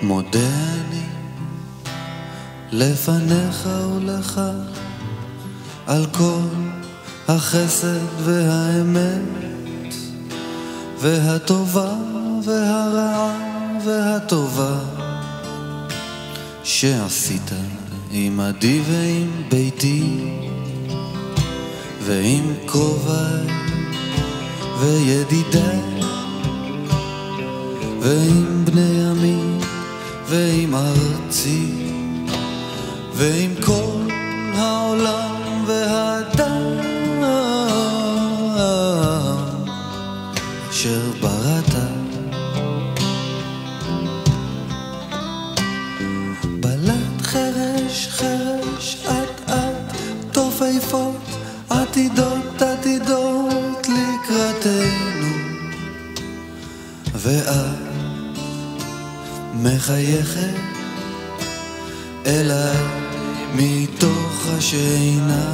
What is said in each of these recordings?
מודה אני לפניך ולך על כל החסד והאמת והטובה והרעה והטובה שעשית עמדי ועם ביתי ועם קרוביי וידידיי ועם בני עמי ועם ארצי ועם כל העולם והאדם אשר בראת. בלט חרש חרש את תופפות עתידות עתידות לקראתנו ואת מחייכת אליי מתוך השינה.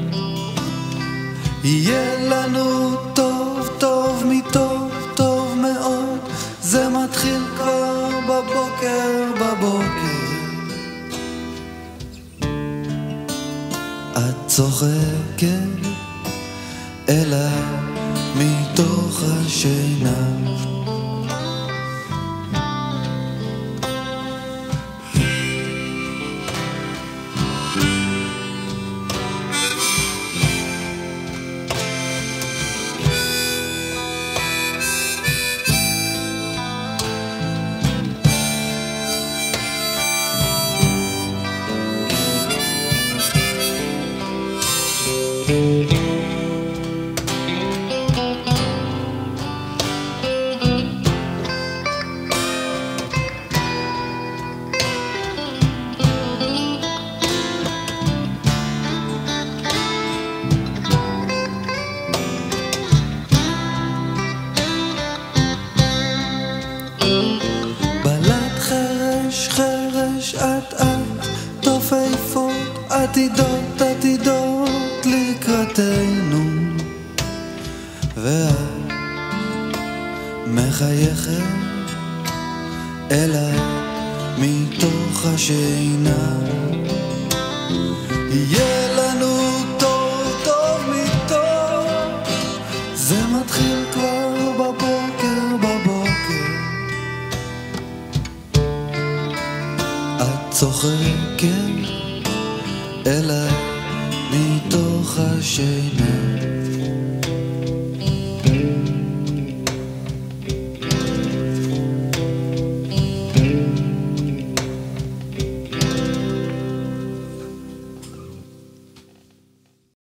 יהיה לנו טוב טוב מטוב טוב מאוד, זה מתחיל כבר בבוקר בבוקר. את צוחקת אליי מתוך השינה. עתידות עתידות לקראתנו ואת מחייכת אליי מתוך השינה. יהיה לנו טוב טוב מטוב, זה מתחיל כבר בבוקר בבוקר. את צוחקת אליי מתוך השינה.